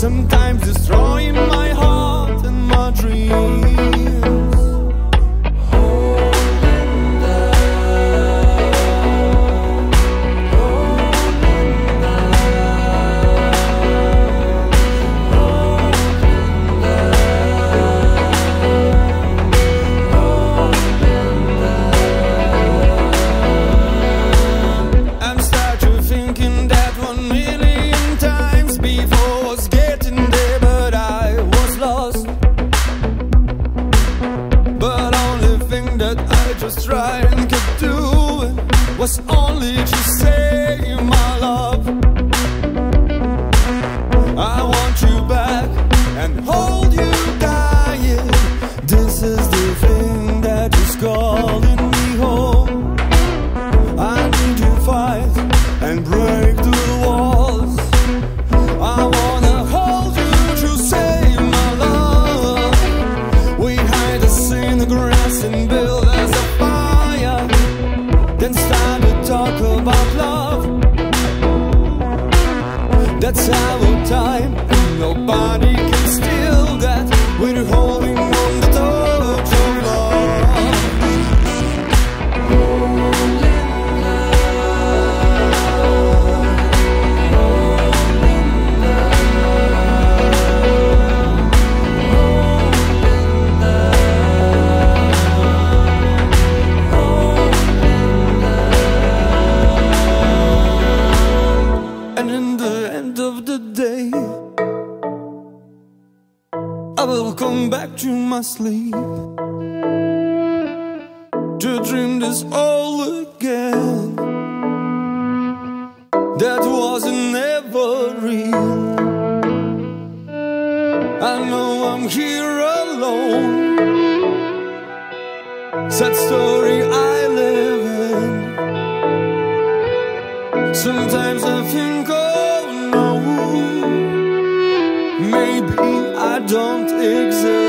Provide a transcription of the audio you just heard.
sometimes destroying my heart and my dreams. Just tried and kept doing was only to say my love. I want you back and hold you dying. This is the thing that is calling me home. I need you fight and break through the walls. I wanna hold you to save my love. We hide us in the grass and build us a fire, then start to talk about love. That's our time, and nobody can steal that. We're holding on the torch of love. And in the end of the day, I will come back to my sleep to dream this all again. That wasn't ever real. I know I'm here alone. Sad story I live in. Sometimes I think, oh no, maybe I don't exist.